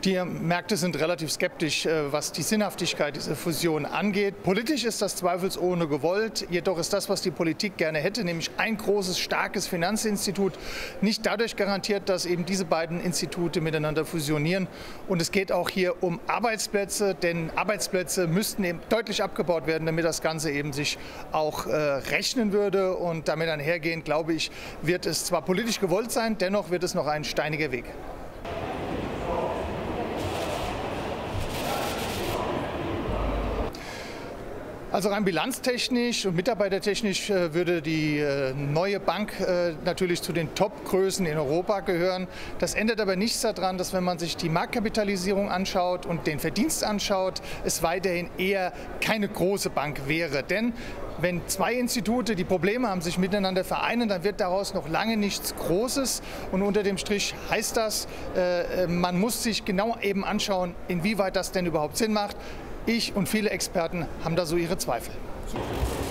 Die Märkte sind relativ skeptisch, was die Sinnhaftigkeit dieser Fusion angeht. Politisch ist das zweifelsohne gewollt, jedoch ist das, was die Politik gerne hätte, nämlich ein großes, starkes Finanzinstitut, nicht dadurch garantiert, dass eben diese beiden Institute miteinander fusionieren. Und es geht auch hier um Arbeitsplätze, denn Arbeitsplätze müssten eben deutlich abgebaut werden, damit das Ganze eben sich auch rechnen würde. Und damit einhergehend, glaube ich, wird es zwar politisch gewollt sein, dennoch wird es noch ein steiniger Weg. Also rein bilanztechnisch und mitarbeitertechnisch würde die neue Bank natürlich zu den Top-Größen in Europa gehören. Das ändert aber nichts daran, dass wenn man sich die Marktkapitalisierung anschaut und den Verdienst anschaut, es weiterhin eher keine große Bank wäre. Denn wenn zwei Institute, die Probleme haben, sich miteinander vereinen, dann wird daraus noch lange nichts Großes. Und unter dem Strich heißt das, man muss sich genau eben anschauen, inwieweit das denn überhaupt Sinn macht. Ich und viele Experten haben da so ihre Zweifel.